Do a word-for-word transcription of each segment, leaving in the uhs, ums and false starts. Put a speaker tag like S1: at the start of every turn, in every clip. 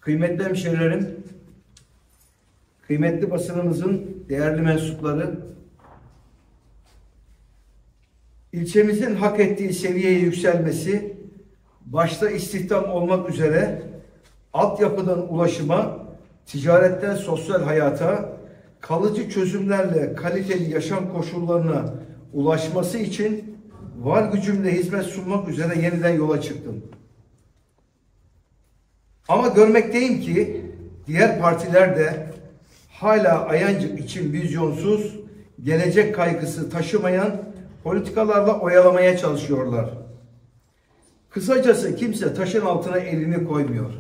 S1: Kıymetli hemşehrilerim, kıymetli basınımızın değerli mensupları, ilçemizin hak ettiği seviyeye yükselmesi, başta istihdam olmak üzere altyapıdan ulaşıma, ticaretten sosyal hayata, kalıcı çözümlerle kaliteli yaşam koşullarına ulaşması için var gücümle hizmet sunmak üzere yeniden yola çıktım. Ama görmekteyim ki diğer partiler de hala Ayancık için vizyonsuz, gelecek kaygısı taşımayan politikalarla oyalamaya çalışıyorlar. Kısacası kimse taşın altına elini koymuyor.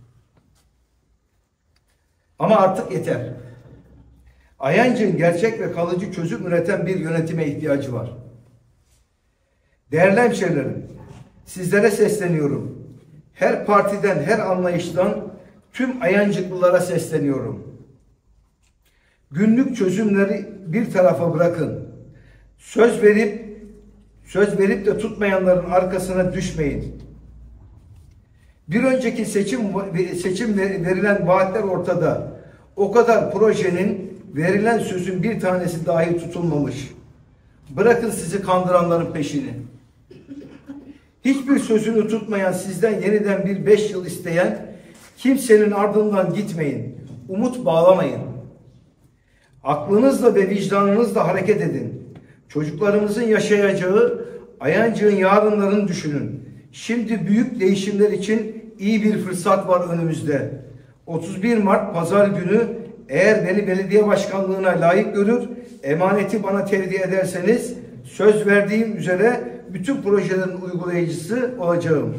S1: Ama artık yeter. Ayancık'ın gerçek ve kalıcı çözüm üreten bir yönetime ihtiyacı var. Değerli hemşehrilerim, sizlere sesleniyorum. Her partiden, her anlayıştan tüm Ayancıklılara sesleniyorum. Günlük çözümleri bir tarafa bırakın. Söz verip söz verip de tutmayanların arkasına düşmeyin. Bir önceki seçim seçim verilen vaatler ortada. O kadar projenin, verilen sözün bir tanesi dahi tutulmamış. Bırakın sizi kandıranların peşini. Hiçbir sözünü tutmayan, sizden yeniden bir beş yıl isteyen kimsenin ardından gitmeyin. Umut bağlamayın. Aklınızla ve vicdanınızla hareket edin. Çocuklarımızın yaşayacağı Ayancık'ın yarınlarını düşünün. Şimdi büyük değişimler için iyi bir fırsat var önümüzde. otuz bir Mart Pazar günü eğer beni belediye başkanlığına layık görür, emaneti bana tevdi ederseniz söz verdiğim üzere bütün projelerin uygulayıcısı olacağım.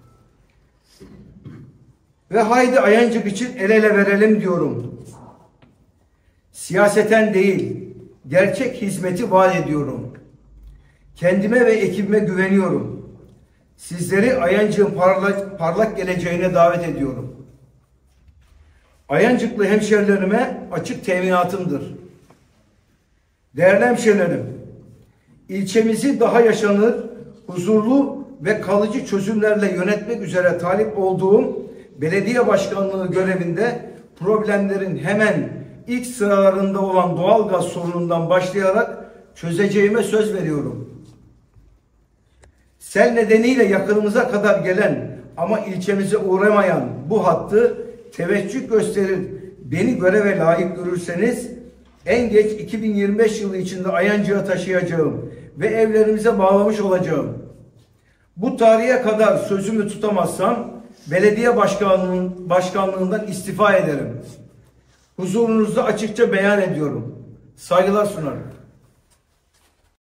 S1: Ve haydi Ayancık için el ele verelim diyorum. Siyaseten değil, gerçek hizmeti vaat ediyorum. Kendime ve ekibime güveniyorum. Sizleri Ayancık'ın parlak, parlak geleceğine davet ediyorum. Ayancıklı hemşerilerime açık teminatımdır. Değerli hemşerilerim, ilçemizi daha yaşanır, huzurlu ve kalıcı çözümlerle yönetmek üzere talip olduğum belediye başkanlığı görevinde problemlerin hemen ilk sıralarında olan doğalgaz sorunundan başlayarak çözeceğime söz veriyorum. Sel nedeniyle yakınımıza kadar gelen ama ilçemize uğramayan bu hattı teveccüh gösterir, beni göreve layık görürseniz en geç iki bin yirmi beş yılı içinde Ayancık'a taşıyacağım ve evlerimize bağlamış olacağım. Bu tarihe kadar sözümü tutamazsam belediye başkanlığının, başkanlığından istifa ederim. Huzurunuzda açıkça beyan ediyorum. Saygılar sunarım.